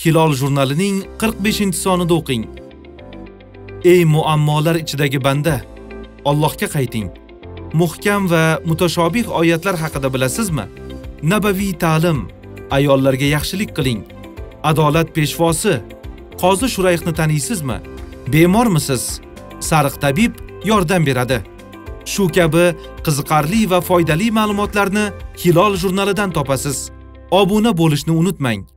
Hilol jurnalining 45-sonida o'qing. Ey muammolar ichidagi banda, Allohga qayting. Muhkam va mutashobih oyatlar haqida bilasizmi? Nabaviy ta'lim, ayollarga yaxshilik qiling. Adolat peshvosi, Qozi Shurayxni taniysizmi? Bemormisiz? Sariq tabib yordam beradi. Shu kabi qiziqarli va foydali ma'lumotlarni Hilol jurnalidan topasiz. Obuna bo'lishni unutmang.